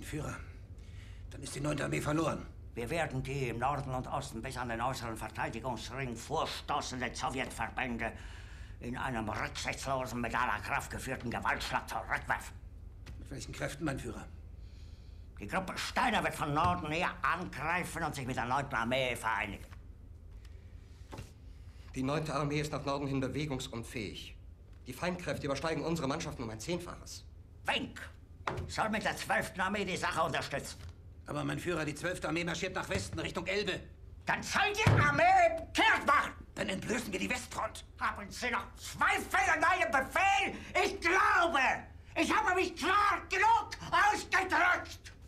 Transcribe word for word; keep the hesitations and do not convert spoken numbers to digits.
Führer, dann ist die neunte Armee verloren. Wir werden die im Norden und Osten bis an den äußeren Verteidigungsring vorstoßende Sowjetverbände in einem rücksichtslosen, mit aller Kraft geführten Gewaltschlag zurückwerfen. Mit welchen Kräften, mein Führer? Die Gruppe Steiner wird von Norden her angreifen und sich mit der neunten Armee vereinigen. Die neunte Armee ist nach Norden hin bewegungsunfähig. Die Feindkräfte übersteigen unsere Mannschaften um ein Zehnfaches. Wenk soll mit der zwölften Armee die Sache unterstützen. Aber mein Führer, die zwölfte Armee marschiert nach Westen, Richtung Elbe. Dann soll die Armee kehrt machen! Dann entblößen wir die Westfront. Haben Sie noch Zweifel an meinem Befehl? Ich glaube, ich habe mich klar genug ausgedrückt!